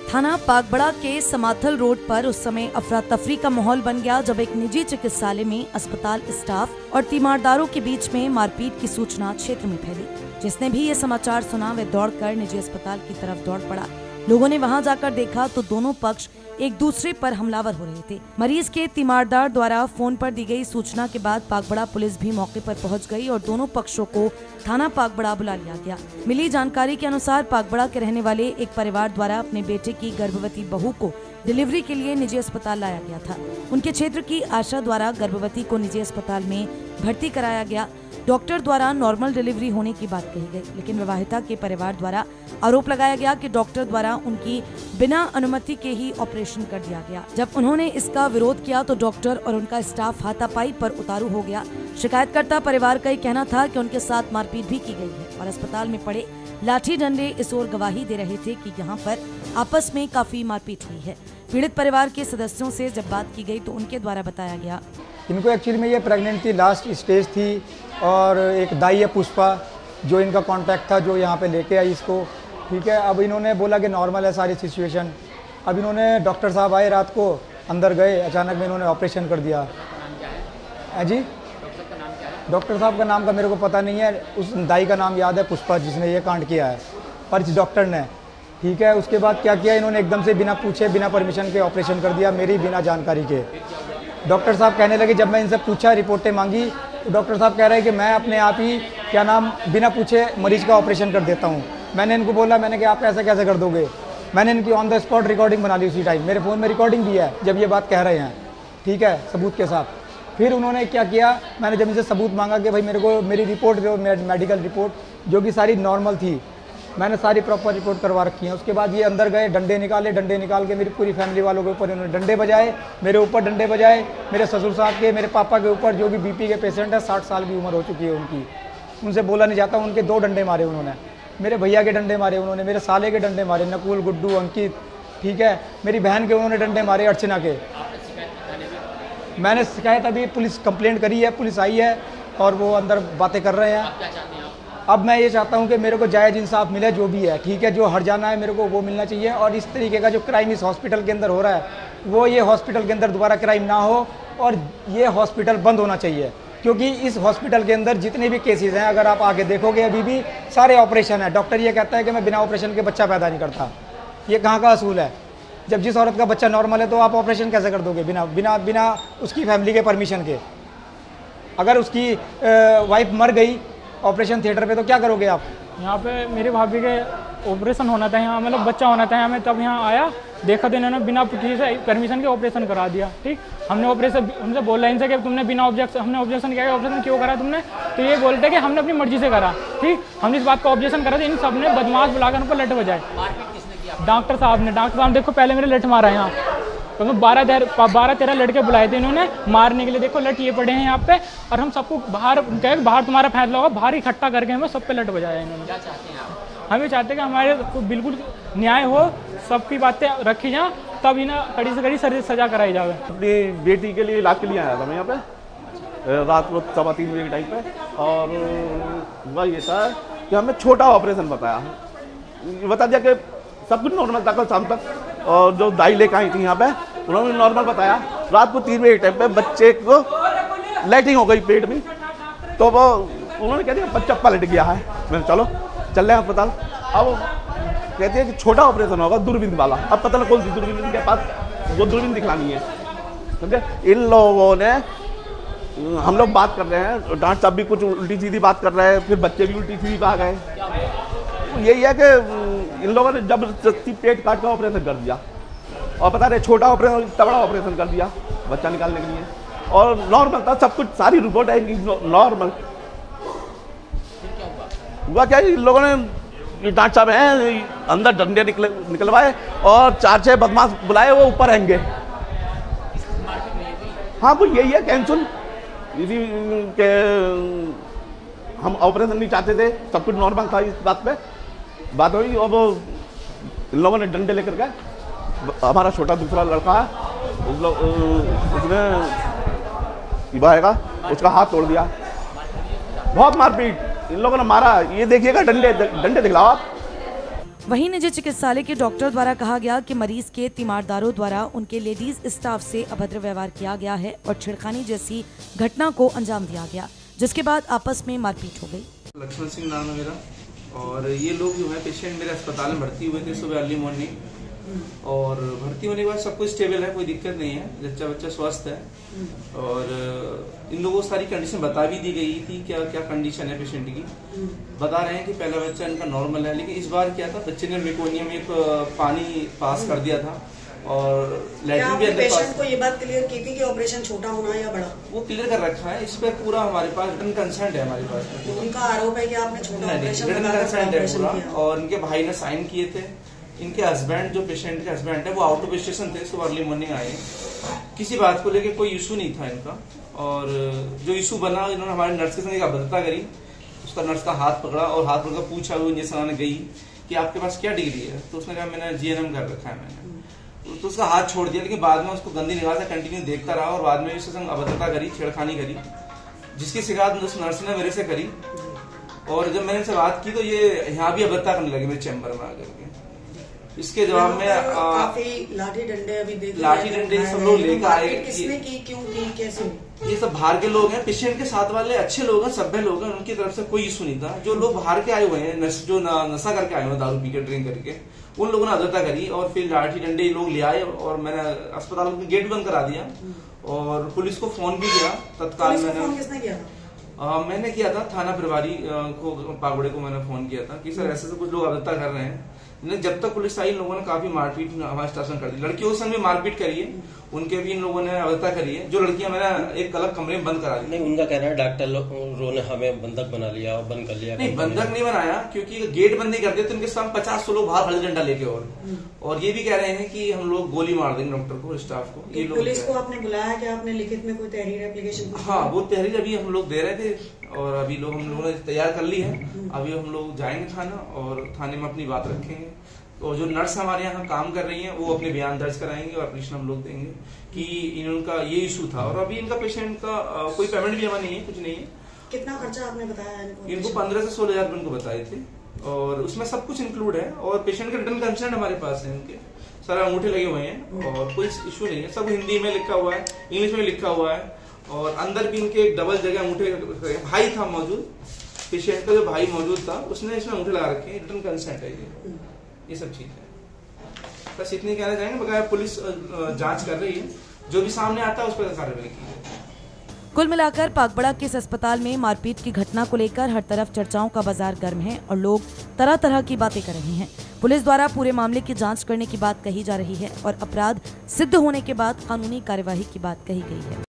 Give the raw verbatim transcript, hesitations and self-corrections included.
थाना पागबड़ा के समाथल रोड पर उस समय अफरा तफरी का माहौल बन गया जब एक निजी चिकित्सालय में अस्पताल स्टाफ और तीमारदारों के बीच में मारपीट की सूचना क्षेत्र में फैली। जिसने भी ये समाचार सुना वे दौड़कर निजी अस्पताल की तरफ दौड़ पड़ा। लोगों ने वहां जाकर देखा तो दोनों पक्ष एक दूसरे पर हमलावर हो रहे थे। मरीज के तीमारदार द्वारा फोन पर दी गई सूचना के बाद पागबड़ा पुलिस भी मौके पर पहुंच गई और दोनों पक्षों को थाना पागबड़ा बुला लिया गया। मिली जानकारी के अनुसार पागबड़ा के रहने वाले एक परिवार द्वारा अपने बेटे की गर्भवती बहू को डिलीवरी के लिए निजी अस्पताल लाया गया था। उनके क्षेत्र की आशा द्वारा गर्भवती को निजी अस्पताल में भर्ती कराया गया। डॉक्टर द्वारा नॉर्मल डिलीवरी होने की बात कही गई, लेकिन विवाहिता के परिवार द्वारा आरोप लगाया गया कि डॉक्टर द्वारा उनकी बिना अनुमति के ही ऑपरेशन कर दिया गया। जब उन्होंने इसका विरोध किया तो डॉक्टर और उनका स्टाफ हाथापाई पर उतारू हो गया। शिकायतकर्ता परिवार का ही कहना था कि उनके साथ मारपीट भी की गई है और अस्पताल में पड़े लाठी डंडे इस ओर गवाही दे रहे थे कि यहाँ पर आपस में काफी मारपीट हुई है। पीड़ित परिवार के सदस्यों से जब बात की गई तो उनके द्वारा बताया गया, इनको एक्चुअली में ये प्रेग्नेंट थी, लास्ट स्टेज थी और एक दाई है पुष्पा जो इनका कांटेक्ट था जो यहाँ पे लेके आई इसको। ठीक है, अब इन्होंने बोला कि नॉर्मल है सारी सिचुएशन। अब इन्होंने डॉक्टर साहब आए रात को, अंदर गए, अचानक में इन्होंने ऑपरेशन कर दिया। है जी, डॉक्टर साहब का नाम का मेरे को पता नहीं है, उस दाई का नाम याद है पुष्पा जिसने ये कांड किया है, पर इस डॉक्टर ने। ठीक है, उसके बाद क्या किया इन्होंने, एकदम से बिना पूछे बिना परमिशन के ऑपरेशन कर दिया, मेरी बिना जानकारी के। डॉक्टर साहब कहने लगे, जब मैं इनसे पूछा, रिपोर्टें मांगी, तो डॉक्टर साहब कह रहे हैं कि मैं अपने आप ही क्या नाम बिना पूछे मरीज का ऑपरेशन कर देता हूँ। मैंने इनको बोला, मैंने कि आप ऐसे कैसे कर दोगे। मैंने इनकी ऑन द स्पॉट रिकॉर्डिंग बना ली उसी टाइम, मेरे फ़ोन में रिकॉर्डिंग भी है जब ये बात कह रहे हैं। ठीक है, सबूत के साथ। फिर उन्होंने क्या किया, मैंने जब इनसे सबूत मांगा कि भाई मेरे को मेरी रिपोर्ट दो, मेडिकल रिपोर्ट जो कि सारी नॉर्मल थी, मैंने सारी प्रॉपर रिपोर्ट करवा रखी है। उसके बाद ये अंदर गए, डंडे निकाले, डंडे निकाल के मेरी पूरी फैमिली वालों के ऊपर इन्होंने डंडे बजाए, मेरे ऊपर डंडे बजाए, मेरे ससुर साहब के, मेरे पापा के ऊपर जो भी बीपी के पेशेंट है, साठ साल की उम्र हो चुकी है उनकी, उनसे बोला नहीं जाता, उनके दो डंडे मारे उन्होंने, मेरे भैया के डंडे मारे उन्होंने, मेरे साले के डंडे मारे, नकुल, गुड्डू, अंकित। ठीक है, मेरी बहन के उन्होंने डंडे मारे, अर्चना के। मैंने शिकायत अभी पुलिस कंप्लेंट करी है, पुलिस आई है और वो अंदर बातें कर रहे हैं। अब मैं ये चाहता हूँ कि मेरे को जायज़ इंसाफ मिले, जो भी है। ठीक है, जो हर जाना है मेरे को वो मिलना चाहिए और इस तरीके का जो क्राइम इस हॉस्पिटल के अंदर हो रहा है वो ये हॉस्पिटल के अंदर दोबारा क्राइम ना हो और ये हॉस्पिटल बंद होना चाहिए, क्योंकि इस हॉस्पिटल के अंदर जितने भी केसेस हैं, अगर आप आगे देखोगे अभी भी सारे ऑपरेशन है। डॉक्टर ये कहता है कि मैं बिना ऑपरेशन के बच्चा पैदा नहीं करता। ये कहाँ का असूल है? जब जिस औरत का बच्चा नॉर्मल है तो आप ऑपरेशन कैसे कर दोगे बिना बिना बिना उसकी फैमिली के परमिशन के? अगर उसकी वाइफ मर गई ऑपरेशन थिएटर पे तो क्या करोगे आप? यहाँ पे मेरे भाभी के ऑपरेशन होना था, यहाँ मतलब बच्चा होना था, हमें तब यहाँ आया, देखा तो इन्होंने बिना किसी से परमिशन के ऑपरेशन करा दिया। ठीक, हमने ऑपरेशन उनसे बोला इनसे कि तुमने बिना ऑब्जेक्शन, हमने ऑब्जेक्शन किया, ऑपरेशन क्यों करा तुमने? तो ये बोलते कि हमने अपनी मर्जी से करा। ठीक, हमने इस बात का ऑब्जेक्शन करा तो इन सब ने बदमाश बुलाकर उनको लठ बजाए। डॉक्टर साहब ने डॉक्टर साहब देखो पहले मेरे लठ मारा है यहाँ, तो बारह तेरह बारह तेरह लड़के बुलाए थे इन्होंने मारने के लिए। देखो लट ये पड़े हैं यहाँ पे और हम सबको बाहर कहे बाहर तुम्हारा फैसला होगा, बाहर इकट्ठा करके हमें सब पे लट बजाया इन्होंने। क्या चाहते हैं आप? हम ये चाहते हैं कि हमारे को बिल्कुल न्याय हो, सबकी बातें रखी जाए, तब इन्हें कड़ी से कड़ी सजा कराई जाए। अपनी बेटी के लिए इलाज के लिए आया था मैं यहाँ पे रात को सवा तीन बजे के टाइम पे, और वह ये था कि हमें छोटा ऑपरेशन बताया, बता दिया कि सब कुछ नॉर्मल था कल शाम तक, और जो दाई लेकर आई थी यहाँ पे उन्होंने नॉर्मल बताया। रात को तीन बजे के टाइम पे बच्चे को लैटिंग हो गई पेट में, तो वो उन्होंने कह दिया बच्चा पलट गया है। मैंने चलो चल रहे हैं अस्पताल। अब कहते हैं कि छोटा ऑपरेशन होगा दूरबीन वाला, अब पता नहीं कौन सी दूरबीन इनके पास, वो दूरबीन दिखलानी है। समझे? इन लोगों ने, हम लोग बात कर रहे हैं, डांट साहब भी कुछ उल्टी सीधी बात कर रहे हैं, फिर बच्चे भी उल्टी सीधी आ गए। यही है कि इन लोगों ने जबरदस्ती पेट काट का ऑपरेशन कर दिया, और पता नहीं छोटा ऑपरेशन तगड़ा ऑपरेशन कर दिया बच्चा निकालने के लिए, और नॉर्मल था सब कुछ, सारी रिपोर्ट है नॉर्मल। हुआ क्या, इन लोगों ने डांट साहब हैं अंदर डंडे निकले निकलवाए और चार छह बदमाश बुलाए, वो ऊपर रहेंगे। हाँ वो यही है कैंसुल, इसी के हम ऑपरेशन नहीं चाहते थे, सब कुछ नॉर्मल था। इस बात पे बात हुई और वो इन लोगों ने डंडे लेकर गए। हमारा छोटा दूसरा लड़का है, उस लो, उसने इबाएगा उसका हाथ तोड़ दिया, बहुत मारपीट इन लोगों ने मारा। ये देखिएगा डंडे डंडे दिखलाओ आप। वहीं निजी चिकित्सालय के डॉक्टर द्वारा कहा गया कि मरीज के तीमारदारों द्वारा उनके लेडीज स्टाफ से अभद्र व्यवहार किया गया है और छेड़खानी जैसी घटना को अंजाम दिया गया, जिसके बाद आपस में मारपीट हो गई। लक्ष्मण सिंह नाम है मेरा, और ये लोग जो है पेशेंट मेरे अस्पताल में भर्ती हुए थे सुबह अर्ली मॉर्निंग, और भर्ती होने के बाद सब कुछ स्टेबल है, कोई दिक्कत नहीं है, बच्चा बच्चा स्वस्थ है। और इन लोगों को सारी कंडीशन बता भी दी गई थी, क्या क्या कंडीशन है पेशेंट की। बता रहे हैं कि पहला बच्चा इनका नॉर्मल है, लेकिन इस बार क्या था, बच्चे ने मेकोनियम में एक पानी पास कर दिया था और लैट्रिन भी अंदर पेशेंट को ये बात क्लियर की थी कि ऑपरेशन छोटा होना या बड़ा, वो क्लियर कर रखा है। इस पर पूरा हमारे पास रिटर्न कंसेंट है हमारे पास। तो उनका आरोप है कि आपने छोटा ऑपरेशन रिटर्न कंसेंट है पूरा, और इनके भाई ने साइन किए थे। इनके हस्बैंड, जो पेशेंट के हस्बैंड है, वो आउट ऑफ स्टेशन थे, सुबह अर्ली मॉर्निंग आए। किसी बात को लेके कोई इशू नहीं था इनका, और जो इशू बना, इन्होंने हमारे नर्स के संग एक अभद्रता करी। उसका नर्स का हाथ पकड़ा और हाथ पकड़ पूछा, वो इंजेक्शन आने गई कि आपके पास क्या डिग्री है, तो उसने कहा मैंने जीएनएम कर रखा है मैंने, तो उसका हाथ छोड़ दिया। लेकिन बाद में उसको गंदी निगाह से कंटिन्यू देखता रहा, और बाद में उसके संग अभद्रता करी, छेड़खानी करी, जिसकी शिकायत उस नर्स ने मेरे से करी। और जब मैंने इनसे बात की तो ये यहाँ भी अभद्रता करने लगे मेरे चैम्बर में आकर के। इसके जवाब में आ, काफी लाठी डंडे अभी देख लाठी डंडे सब लोग लेकर आए। किसने की, क्यों की, कैसे? ये सब बाहर के लोग हैं, पेशेंट के साथ वाले अच्छे लोग हैं, सभ्य लोग हैं, उनकी तरफ से कोई इशू नहीं था। जो लोग बाहर के आए हुए हैं, नश, जो नशा करके आए हुए हैं, दारू पी के ड्रिंक करके, उन लोगों ने अभद्रता करी, और फिर लाठी डंडे लोग ले आए, और मैंने अस्पताल का गेट बंद करा दिया, और पुलिस को फोन भी किया तत्काल। मैंने किसने किया? आ, मैंने किया था, थाना प्रभारी को, पागुड़े को मैंने फोन किया था कि सर ऐसे से कुछ लोग अभद्रता कर रहे हैं। जब तक पुलिस आई, लोगों ने काफी मारपीट हमारे स्टेशन कर दी। लड़कियों के संग भी मारपीट करी है, उनके भी इन लोगों ने अभद्रता करी है। जो लड़कियां मैंने एक अलग कमरे में बंद करा दी। नहीं, उनका कहना है डॉक्टर लोगों ने हमें बंधक बना लिया और बंद कर लिया। नहीं, बंधक नहीं बनाया, क्योंकि गेट बंद नहीं करते तो उनके सामने पचास सौ लोग बाहर हल्दी डंडा लेके, और और ये भी कह रहे हैं कि हम लोग गोली मार देंगे डॉक्टर को, स्टाफ को। ये लोग पुलिस को आपने बुलाया कि आपने लिखित में कोई तहरीर एप्लीकेशन? हाँ, वो तहरीर अभी हम लोग दे रहे थे, और अभी लोग हम लोगों ने तैयार कर ली है। अभी हम लोग जाएंगे थाना, और थाने में अपनी बात रखेंगे। और जो नर्स हमारे यहाँ काम कर रही हैं, वो अपने बयान दर्ज कराएंगे और एप्लीकेशन हम लोग देंगे कि इनका ये इशू था। और अभी इनका पेशेंट का आ, कोई पेमेंट भी जमा नहीं है, कुछ नहीं है। कितना खर्चा आपने बताया इनको? इनको पंद्रह से सोलह हजार इनको बताए थे, और उसमें सब कुछ इंक्लूड है। और पेशेंट के रिटर्न कंसेंट हमारे पास है, उनके सारे अंगूठे लगे हुए हैं, और कोई इशू नहीं है। सब हिंदी में लिखा हुआ है, इंग्लिश में लिखा हुआ है, और अंदर भी इनके डबल जगह अंगूठे। भाई था मौजूद, पेशेंट का जो भाई मौजूद था, उसने इसमें अंगूठे लगा रखे हैं। रिटर्न कंसेंट है ये ये सब चीज है। बस इतनी कहना चाहेंगे, बकाया पुलिस जांच कर रही है, जो भी सामने आता है उस पर कार्रवाई की जाए। कुल मिलाकर पागबड़ा के इस अस्पताल में मारपीट की घटना को लेकर हर तरफ चर्चाओं का बाजार गर्म है, और लोग तरह तरह की बातें कर रहे हैं। पुलिस द्वारा पूरे मामले की जांच करने की बात कही जा रही है, और अपराध सिद्ध होने के बाद कानूनी कार्यवाही की बात कही गई है।